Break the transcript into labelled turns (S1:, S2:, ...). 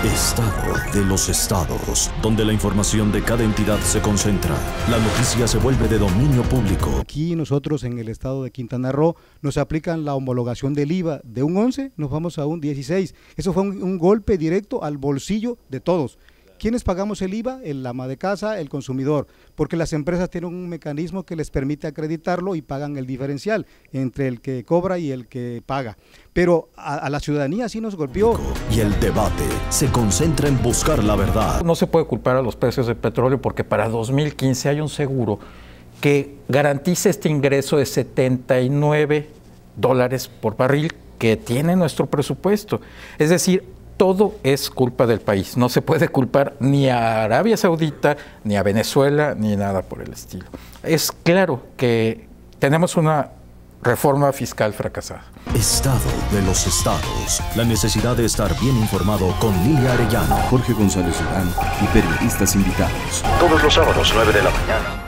S1: Estado de los estados, donde la información de cada entidad se concentra. La noticia se vuelve de dominio público.
S2: Aquí nosotros en el estado de Quintana Roo nos aplican la homologación del IVA de un 11, nos vamos a un 16. Eso fue un golpe directo al bolsillo de todos. ¿Quiénes pagamos el IVA? El ama de casa, el consumidor, porque las empresas tienen un mecanismo que les permite acreditarlo y pagan el diferencial entre el que cobra y el que paga. Pero a la ciudadanía sí nos golpeó.
S1: Y el debate se concentra en buscar la verdad.
S3: No se puede culpar a los precios del petróleo porque para 2015 hay un seguro que garantiza este ingreso de $79 por barril que tiene nuestro presupuesto. Es decir, todo es culpa del país. No se puede culpar ni a Arabia Saudita, ni a Venezuela, ni nada por el estilo. Es claro que tenemos una reforma fiscal fracasada.
S1: Estado de los estados. La necesidad de estar bien informado con Lilia Arellano,
S4: Jorge González Durán y periodistas invitados.
S1: todos los sábados 9 de la mañana.